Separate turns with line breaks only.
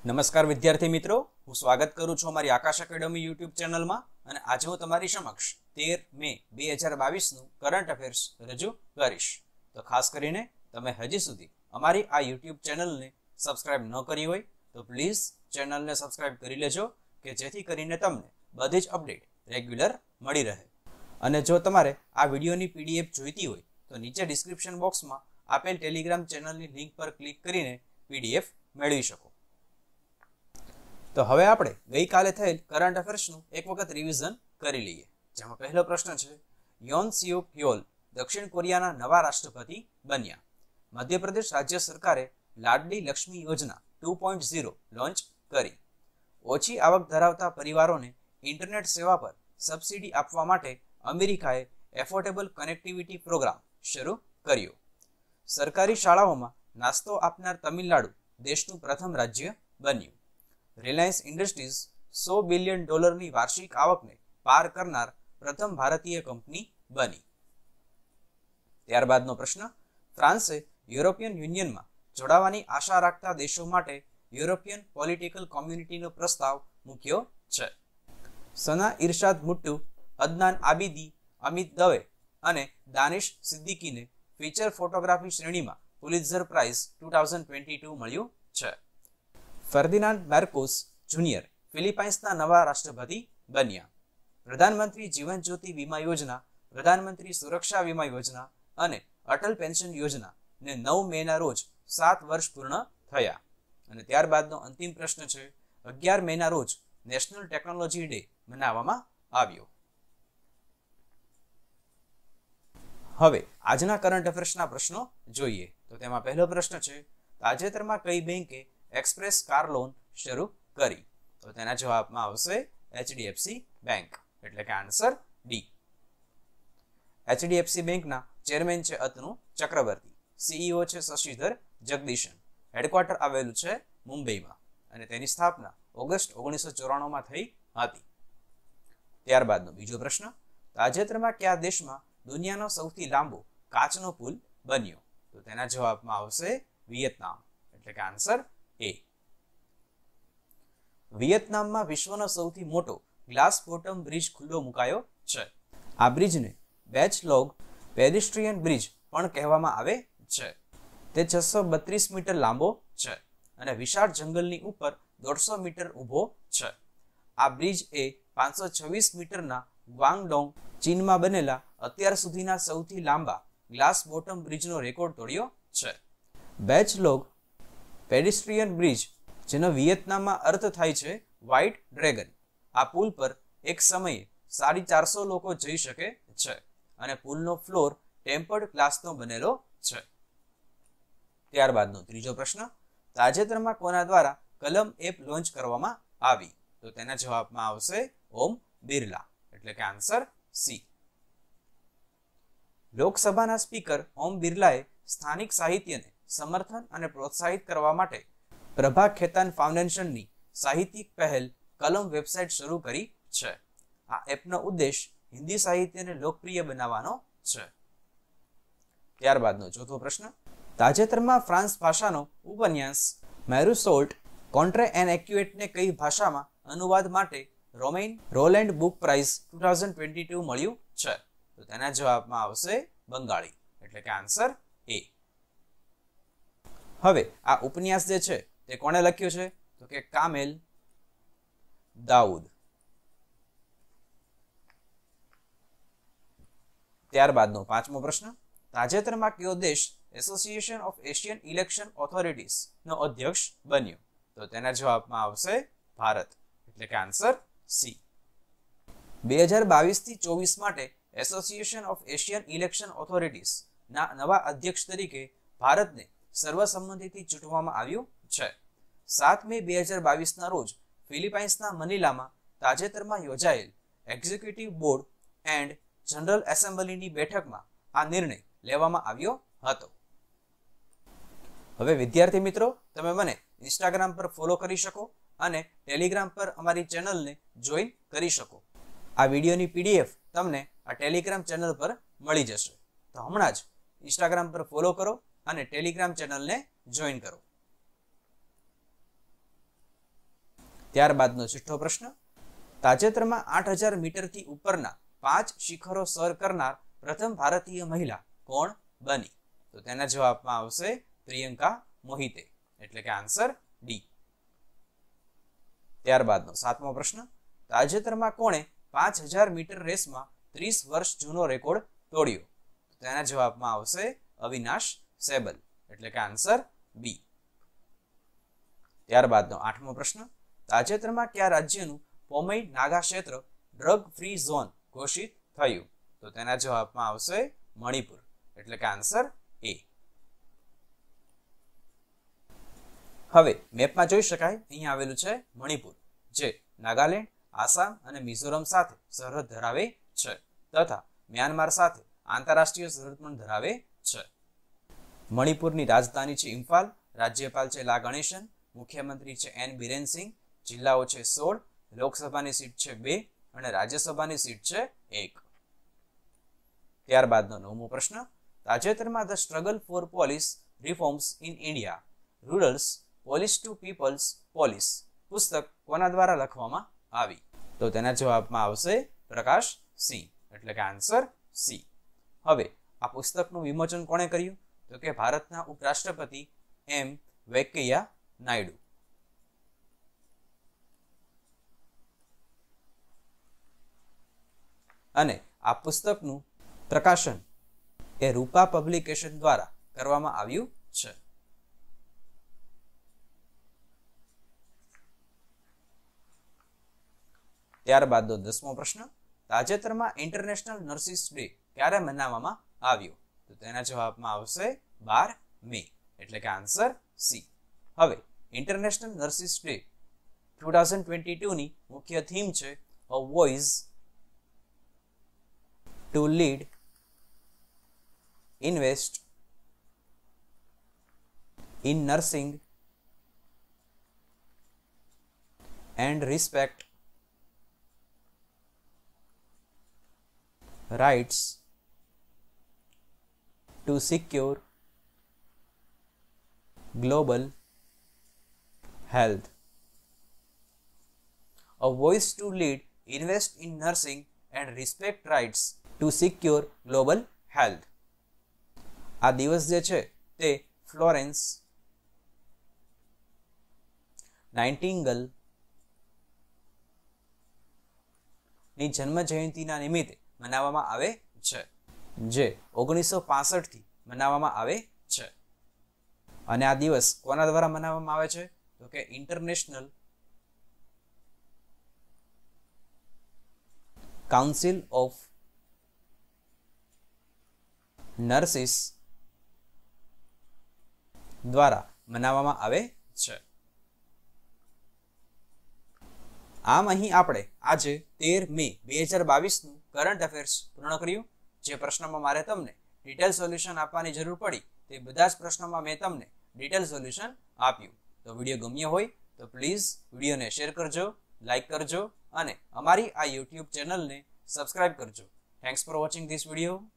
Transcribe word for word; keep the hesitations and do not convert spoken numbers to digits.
નમસ્કાર વિદ્યાર્થી મિત્રો, હું સ્વાગત કરું છું અમારી આકાશ એકેડમી યુટ્યુબ ચેનલમાં અને આજે હું તમારી સમક્ષ તેર મે બે હજાર બાવીસનું કરંટ અફેર્સ રજૂ કરીશ. તો ખાસ કરીને તમે હજી સુધી અમારી આ યુટ્યુબ ચેનલને સબસ્ક્રાઇબ ન કરી હોય તો પ્લીઝ ચેનલને સબસ્ક્રાઇબ કરી લેજો કે જેથી કરીને તમને બધી જ અપડેટ રેગ્યુલર મળી રહે. અને જો તમારે આ વિડીયોની પીડીએફ જોઈતી હોય તો નીચે ડિસ્ક્રિપ્શન બોક્સમાં આપેલ ટેલિગ્રામ ચેનલની લિંક પર ક્લિક કરીને પીડીએફ મેળવી શકો. તો હવે આપણે ગઈકાલે થયેલ કરંટ અફેર્સનું એક વખત રિવિઝન કરી લઈએ. જેમાં પહેલો પ્રશ્ન છે, યોન સિયુક યોલ દક્ષિણ કોરિયાના નવા રાષ્ટ્રપતિ બન્યા. મધ્યપ્રદેશ રાજ્ય સરકારે લાડલી લક્ષ્મી યોજના ટુ પોઈન્ટ ઝીરો લોન્ચ કરી. ઓછી આવક ધરાવતા પરિવારોને ઇન્ટરનેટ સેવા પર સબસિડી આપવા માટે અમેરિકાએ એફોર્ડેબલ કનેક્ટિવિટી પ્રોગ્રામ શરૂ કર્યો. સરકારી શાળાઓમાં નાસ્તો આપનાર તમિલનાડુ દેશનું પ્રથમ રાજ્ય બન્યું. રિલાયન્સ ઇન્ડસ્ટ્રીઝ સો બિલિયન ડોલરની વાર્ષિક આવકને પાર કરનાર પ્રથમ ભારતીય કંપની બની. ત્યારબાદનો પ્રશ્ન, ફ્રાન્સે યુરોપિયન યુનિયનમાં જોડાવાની આશા રાખતા દેશો માટે યુરોપિયન પોલિટિકલ કોમ્યુનિટીનો પ્રસ્તાવ મૂક્યો છે. સના ઇરશાદ મુટ્ટુ, અદનાન આબિદી, અમિત દવે અને દાનિશ સિદ્દીકીને ફીચર ફોટોગ્રાફી શ્રેણીમાં Pulitzer prize two thousand twenty two મળ્યું છે. ફર્ડિનાન્ડ માર્કોસ જુનિયર ફિલિપાઇન્સના નવા રાષ્ટ્રપતિ બન્યા. પ્રધાનમંત્રી જીવન જ્યોતિ વીમા યોજના, પ્રધાનમંત્રી સુરક્ષા વીમા યોજના અને અટલ પેન્શન યોજના ને નવ મેના રોજ સાત વર્ષ પૂર્ણ થયા. અને ત્યારબાદનો અંતિમ પ્રશ્ન છે, અગિયાર મેના રોજ નેશનલ ટેકનોલોજી ડે મનાવવામાં આવ્યો. હવે આજના કરંટ અફેર્સના પ્રશ્નો જોઈએ. તો તેમાં પહેલો પ્રશ્ન છે, તાજેતરમાં કઈ બેંકે એક્સપ્રેસ કાર લોન શરૂ કરી? તો તેના જવાબમાં આવશે એચડીએફસી બેંક, એટલે કે આન્સર ડી. એચડીએફસી બેંકના ચેરમેન છે અતનુ ચક્રવર્તી, સીઈઓ છે શશિધર જગદીશન. હેડક્વાર્ટર આવેલું છે મુંબઈમાં અને તેની સ્થાપના ઓગસ્ટ ઓગણીસો ચોરાણું માં થઈ હતી. ત્યારબાદનો બીજો પ્રશ્ન, તાજેતરમાં કયા દેશમાં દુનિયાનો સૌથી લાંબો કાચનો પુલ બન્યો? તો તેના જવાબમાં આવશે વિયેતનામ, એટલે કે આન્સર એ. વિયેતનામમાં વિશ્વનો સૌથી મોટો ગ્લાસ બોટમ બ્રિજ ખુલ્લો મુકાયો છે. આ બ્રિજને બેચલોગ પેડિસ્ટ્રીયન બ્રિજ પણ કહેવામાં આવે છે. તે છસો બત્રીસ મીટર લાંબો છે અને વિશાળ જંગલની ઉપર દોઢસો મીટર ઊભો છે. આ બ્રિજ એ પાંચસો છવ્વીસ મીટરના ગ્વાંગડોંગ ચીનમાં બનેલા અત્યાર સુધીના સૌથી લાંબા ગ્લાસ બોટમ બ્રિજનો રેકોર્ડ તોડ્યો છે. બેચલોગ પેડિસ્ટ્રીયન બ્રિજ, જેનો વિયેતનામમાં અર્થ થાય છે વ્હાઇટ ડ્રેગન. આ પુલ પર એક સમયે સાડી ચારસો લોકો જઈ શકે છે અને પુલનો ફ્લોર ટેમ્પર્ડ ગ્લાસનો બનેલો છે. ત્યારબાદનો ત્રીજો પ્રશ્ન, તાજેતરમાં કોના દ્વારા કલમ એપ લોન્ચ કરવામાં આવી? તો તેના જવાબમાં આવશે ઓમ બિરલા, એટલે કે આન્સર સી. લોકસભાના સ્પીકર ઓમ બિરલાએ સ્થાનિક સાહિત્યને સમર્થન અને પ્રોત્સાહિત કરવા માટે પ્રભા ખેતાન ફાઉન્ડેશનની સાહિત્યિક પહેલ કલમ વેબસાઇટ શરૂ કરી છે. આ એપનો ઉદ્દેશ હિન્દી સાહિત્યને લોકપ્રિય બનાવવાનો છે. ત્યારબાદનો ચોથો પ્રશ્ન, તાજેતરમાં ફ્રાન્સ ભાષાનો ઉપન્યાસ મેરુસોલ્ટ કોન્ટ્રે એન એક્યુએટને કઈ ભાષામાં અનુવાદ માટે Romain Rolland book prize two thousand twenty two મળ્યું છે? તો તેના જવાબમાં આવશે બંગાળી, એટલે કે આન્સર એ. હવે આ ઉપન્યાસ જે છે તે કોણે લખ્યો છે? તો કે કામેલ દાઉદ. ત્યારબાદનો પાંચમો પ્રશ્ન, તાજેતરમાં કયો દેશ association of Asian election authorities નો અધ્યક્ષ બન્યો? તો તેના જવાબમાં આવશે ભારત, એટલે કે આન્સર સી. બે હજાર બાવીસ થી ચોવીસ માટે association of Asian election authorities ના નવા અધ્યક્ષ તરીકે ભારતને સર્વસંમતિથી ચૂંટવામાં આવ્યું છે. સાત મે બે હજાર બાવીસ ના રોજ ફિલિપાઇન્સના મનીલામાં તાજેતરમાં યોજાયેલ એક્ઝિક્યુટિવ બોર્ડ એન્ડ જનરલ એસેમ્બલીની બેઠકમાં આ નિર્ણય લેવામાં આવ્યો હતો. હવે વિદ્યાર્થી મિત્રો, તમે મને ઇન્સ્ટાગ્રામ પર ફોલો કરી શકો અને ટેલિગ્રામ પર અમારી ચેનલને જોઈન કરી શકો. આ વિડીયોની પીડીએફ તમને આ ટેલિગ્રામ ચેનલ પર મળી જશે. તો હમણાં જ ઇન્સ્ટાગ્રામ પર ફોલો કરો અને ટેલિગ્રામ ચેનલને જોઈન કરો. ત્યારબાદનો છઠ્ઠો પ્રશ્ન, તાજેતરમાં આઠ હજાર મીટરથી ઉપરના પાંચ શિખરો સર કરનાર પ્રથમ ભારતીય મહિલા કોણ બની? તો તેના જવાબમાં આવશે પ્રિયંકા મોહિતે, એટલે કે આન્સર ડી. ત્યારબાદનો સાતમો પ્રશ્ન, તાજેતરમાં કોણે પાંચ હજાર મીટર રેસમાં ત્રીસ વર્ષ જૂનો રેકોર્ડ તોડ્યો? તો તેના જવાબમાં આવશે અવિનાશ સેબલ, એટલે કે આન્સર બી. ત્યારબાદનો આઠમો પ્રશ્ન, તાજેતરમાં કયા રાજ્યનું પોમઈ નાગા ક્ષેત્ર ડ્રગ ફ્રી ઝોન ઘોષિત થયું? તો તેના જવાબમાં આવશે મણિપુર, એટલે કે આન્સર એ. હવે મેપમાં જોઈ શકાય અહીંયા આવેલું છે મણિપુર, જે નાગાલેન્ડ, આસામ અને મિઝોરમ સાથે સરહદ ધરાવે છે તથા મ્યાનમાર સાથે આંતરરાષ્ટ્રીય સરહદ પણ ધરાવે છે. મણિપુરની રાજધાની છે ઇમ્ફાલ, રાજ્યપાલ છે લા ગણેશન, મુખ્યમંત્રી છે એન બિરેન સિંહ, જિલ્લાઓ છે સોળ, લોકસભાની સીટ છે બે અને રાજ્યસભાની સીટ છે એક. ત્યારબાદનો નવમો પ્રશ્ન, તાજેતરમાં the struggle for police reforms in India rulers' police to people's police પુસ્તક કોના દ્વારા લખવામાં આવી? તો તેના જવાબમાં આવશે પ્રકાશ સિંહ, એટલે કે આન્સર સી. હવે આ પુસ્તકનું વિમોચન કોણે કર્યું? તો કે ભારતના ઉપરાષ્ટ્રપતિ એમ વેંકૈયા નાયડુ. અને આ પુસ્તકનું પ્રકાશન એ રૂપા પબ્લિકેશન દ્વારા કરવામાં આવ્યું છે. ત્યારબાદનો દસમો પ્રશ્ન, તાજેતરમાં ઇન્ટરનેશનલ નર્સિસ ડે ક્યારે મનાવવામાં આવ્યો? તો તેના જવાબમાં આવશે બાર મે, એટલે કે આન્સર સી. હવે international nurses day two thousand twenty two ની મુખ્ય થીમ છે a voice to lead, invest in nursing and respect rights to secure global health. A voice to lead, invest in nursing and respect rights to secure global health. આ દિવસ જે છે તે Florence નાઇટિંગેલ ની જન્મ જયંતિના નિમિત્તે મનાવવામાં આવે છે, જે ઓગણીસો પાસઠ થી મનાવવામાં આવે છે. અને આ દિવસ કોના દ્વારા મનાવવામાં આવે છે? તો કે ઇન્ટરનેશનલ કાઉન્સિલ ઓફ નર્સિસ દ્વારા મનાવવામાં આવે છે. આમ અહીં આપણે આજે તેર મે બે હજાર બાવીસ નું કરંટ અફેર્સ પૂર્ણ કર્યું. જે પ્રશ્નમાં મારે તમને ડિટેલ સોલ્યુશન આપવાની જરૂર પડી તે બધા જ પ્રશ્નોમાં મેં તમને ડિટેલ સોલ્યુશન આપ્યું. તો વિડીયો ગમ્યો હોય તો પ્લીઝ વિડીયોને શેર કરજો, લાઈક કરજો અને અમારી આ યુટ્યુબ ચેનલને સબસ્ક્રાઇબ કરજો. Thanks for watching this video.